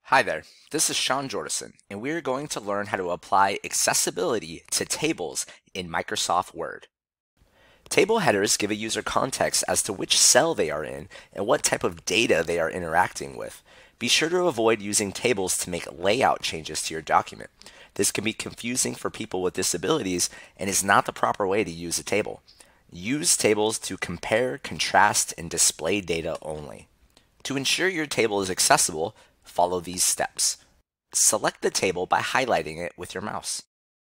Hi there, this is Sean Jordison, and we are going to learn how to apply accessibility to tables in Microsoft Word. Table headers give a user context as to which cell they are in and what type of data they are interacting with. Be sure to avoid using tables to make layout changes to your document. This can be confusing for people with disabilities and is not the proper way to use a table. Use tables to compare, contrast, and display data only. To ensure your table is accessible, follow these steps. Select the table by highlighting it with your mouse.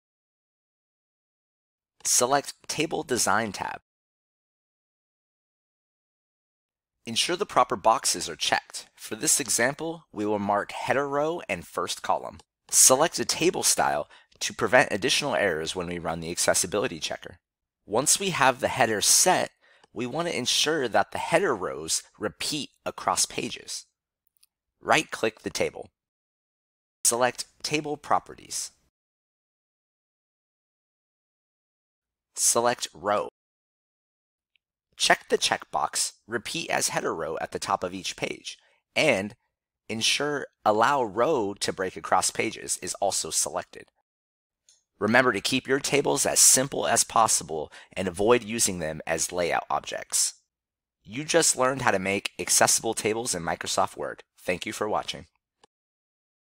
Select Table Design tab. Ensure the proper boxes are checked. For this example, we will mark header row and first column. Select a table style to prevent additional errors when we run the accessibility checker. Once we have the header set, we want to ensure that the header rows repeat across pages. Right-click the table. Select Table Properties. Select Row. Check the checkbox Repeat as header row at the top of each page, and ensure Allow row to break across pages is also selected. Remember to keep your tables as simple as possible and avoid using them as layout objects. You just learned how to make accessible tables in Microsoft Word. Thank you for watching.